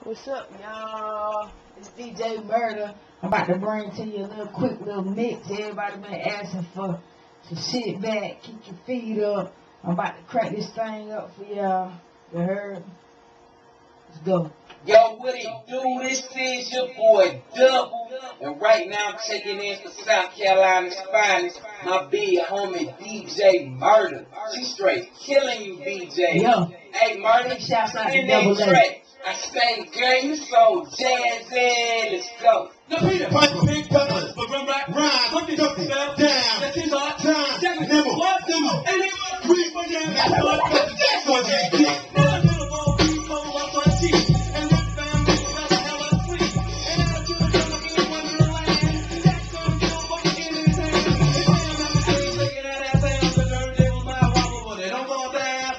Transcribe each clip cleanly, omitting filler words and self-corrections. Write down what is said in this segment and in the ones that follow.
What's up, y'all? It's DJ Murda. I'm about to bring to you a little quick little mix. Everybody been asking for, so sit back, keep your feet up. I'm about to crack this thing up for y'all. You heard? Let's go. Yo, what it do? This is your boy Double, and right now I'm checking in for South Carolina's finest, my big homie DJ Murda. She straight killing you, DJ. Yo. Hey, Murda, Shouts out to in that Double track. I say, girl, you so jazzy. Let's go. The Peter Piper, big peppers, but run back, rhyme, put this down, that's his hard time, never, what, never, and he was creep for them, that's what, that's what they get. Never little boy, people, up on cheek, and this family, never hella sweet, and now to the devil in Wonderland, that's some kill for in his hand, his hand, I'm taking out that sound, the dirt, they was my wobble, but they don't go down.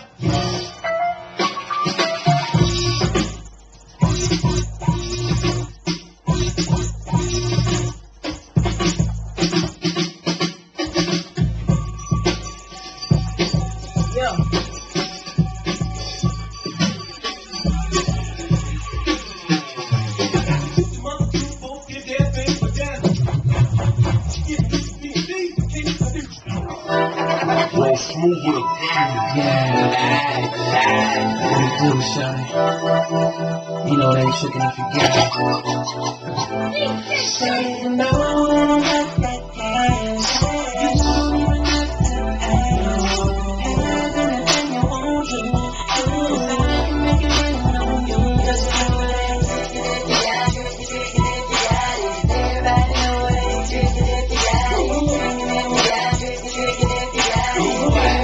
Smooth with a what it do, shawty? You know they ain't shaking if you get it. Say you know when I got that cash, you don't even have to ask. Have anything you want to, cause I can make it rain on you. Cause you know it ain't tricking if you got it, tricking if you got it. Everybody know it ain't tricking if you got it, tricking if you got it, tricking if you got it.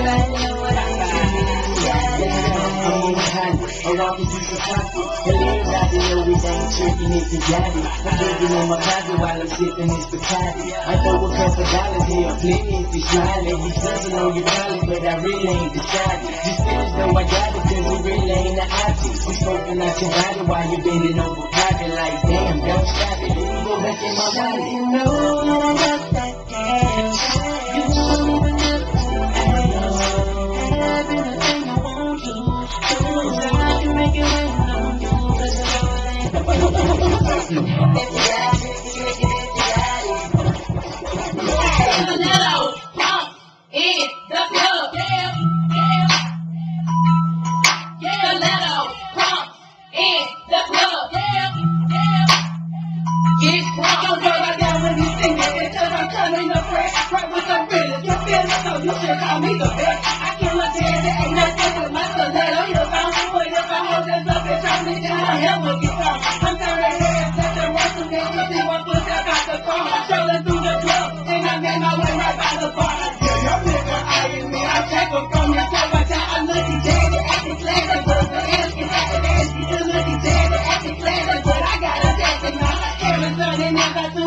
Hold on, cause you some pocket. Everybody know it ain't tricking if you got it. I'm digging in my pocket while I'm sipping this Bacardi. I throw a couple dollars here, plenty if you smiling. You flexing on your collar, but I really ain't decided. Just feel as though I got it, cause it really ain't an object. We smoking out your body while you bending over popping. Like, damn, don't stop it. You go back in my body. You know when I got that cash, you don't even have to ask. Have anything you want to, cause I can make it rain on you. Cause you know it ain't if you got it, if you got it. Little pump in the club, yeah, yeah, yeah. Little pump in the club, yeah, yeah. Get drunk, don't know like that when you sing it, because I'm coming up fresh, right with the realest. You feel it, so you should call me the best. I kill my dad, there ain't nothing with my stiletto. If I'm put if I hold this up and drop me down, I never get down. I'm turning heads, let the rest of them to see what puts up out the car. Strolling through the club, and I made my way right by the bar. Yeah, your nigga eyeing me, I take him from your toe. I tell I'm looking jaded, acting classy, but the ass is acting nasty. You looking jaded, acting classy, but I got a taxi now. Arizona and I got to.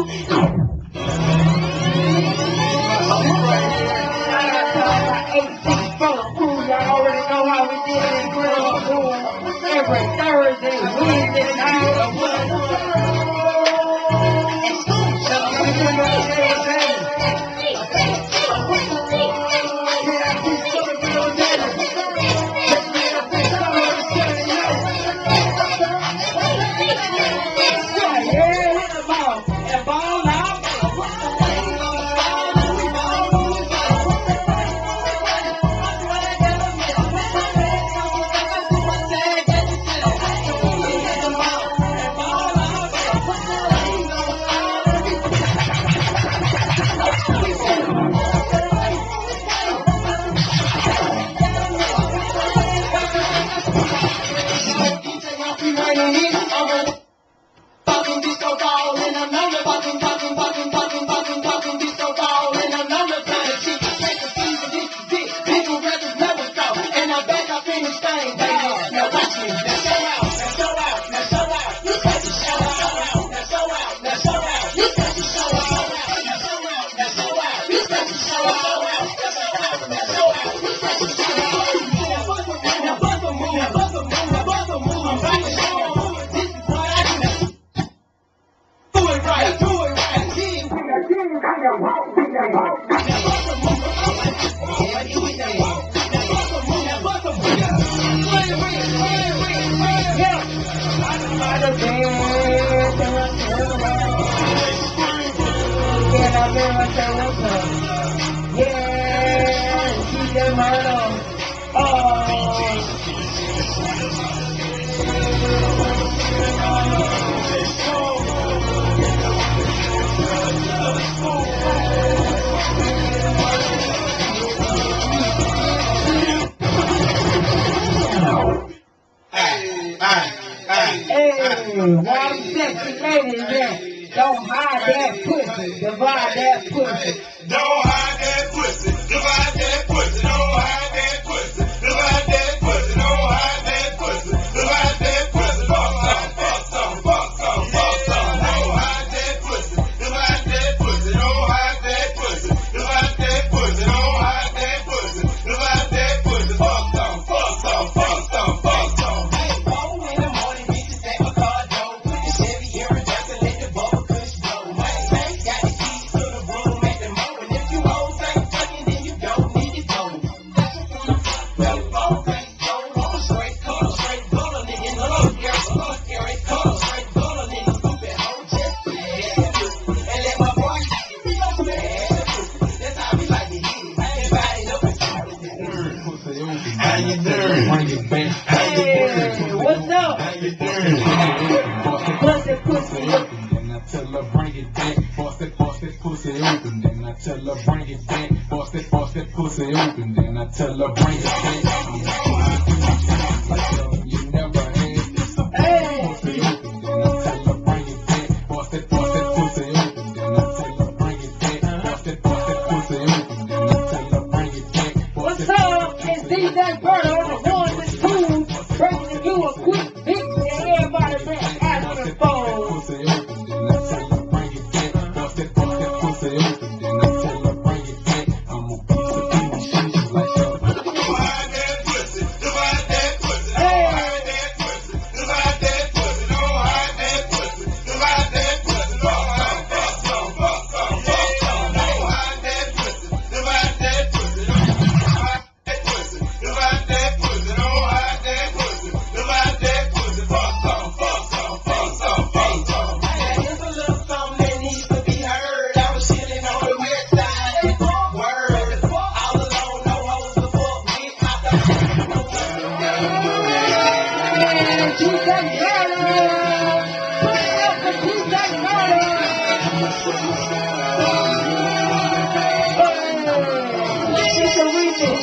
Y'all already know how we did it. Every Thursday, Wednesday night. Fucking disco ball, and I'm known to fucking disco ball, and I'm known to kind of shit. Take a season, this is it. People brothers never stop, and I back up in this thing, baby. Now watch me, now show out, now show out, now show out. You got to show out, now show out, now show out. You got to show out, now show out, now show out. You got to show out, now show out, now show out. You got to show out. Now bust a move, now bust a move, now bust a move, now bust a move. I'm about to show you. This is what I do. Do it right, yeah. the bed, can I never say what's up? Yeah, DJ Murda. Hey, one sexy lady there. Don't hide that pussy, divide that pussy. Don't hide that pussy, divide that pussy. Don't hide that pussy, divide that pussy. Don't hide that pussy, divide that pussy. Fuck some, fuck some, fuck some, fuck some. Don't hide that pussy, divide that pussy. Don't hide that pussy, divide that pussy. Don't hide that pussy, divide that pussy. Fuck some, fuck some, fuck some, fuck some. Hey, phone in the morning, bitches at my car door. Put the Chevy here and just to let the bubble kush blow. My tank got the keys to the room at the moment. If you hoes ain't fucking, then you don't need to go. Well, phone ain't sold. I'm a straight color, straight color, nigga. No, Gary, color, straight color, nigga. Stupid hoe, just and let my boy be on smash. That's how we like to hit it. Everybody know it's how you doing? Bring it back. Hey, what's up? How you doing? Bust that pussy up. Then I tell her bring it back. Bust that pussy open. Then I tell her bring it back. Bust that pussy open. Then I tell her bring it back. You never had this Hey, pussy open. Then I tell her bring it back. Bust that pussy open. Then I tell her bring it back. Bust that pussy open. Then I tell her bring it back. what's up? It's DJ Murda on the one with two, bringing you a quick mix and everybody been asking for. Pussy open. Then I tell her bring it back. Bust that pussy open. Then I tell her bring it back. I'm a piece of shit like that. Don't hide that pussy, divide that pussy. Don't hide that pussy, divide that pussy. Don't hide that pussy, divide that pussy. Fuck some, fuck some, fuck some, fuck some. Don't hide that pussy, divide that pussy. Don't hide that pussy, divide that pussy. Don't hide that pussy, divide that pussy. Fuck some, fuck some, fuck some, fuck some. Here's a little something that needs to be heard. I was chilling on the west side. Word, all alone, no hoes to fuck with. DJ Murda! Put it up for DJ Murda! It's a remix.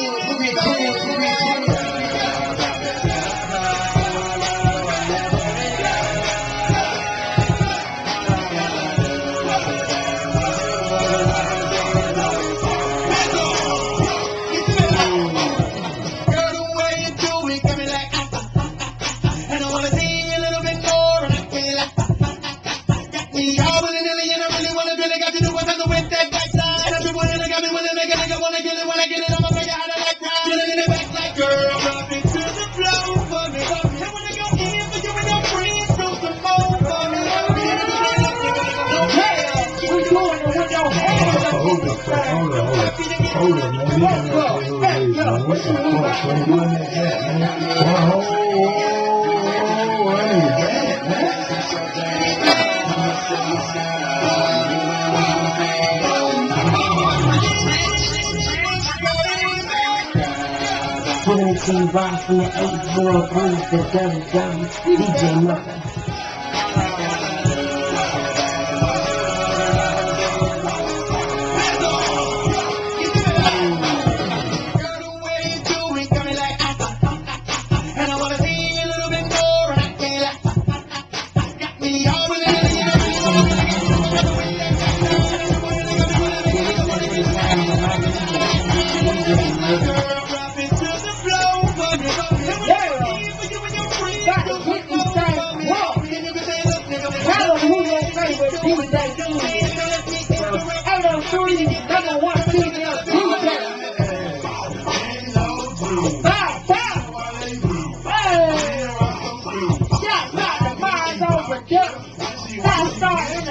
Girl, the way you do it, got me like, and I wanna see you a little bit more, and I feel like, got me all willy nilly, and I really wanna got you do what's under with that backside. Everyone in the got me wanna make a nigga wanna get it, when I get it, I'ma figure how to like ride. Feeling in the back like, girl, drop it to the floor for me. And when I go in for you and your friends, do some more for me. We doing it with your hands up. Hold on, man. What the fuck? What you doing that, man? Oh, I need that, man. 22 rocks from the 8th world blues, the WW, DJ Murda. Stop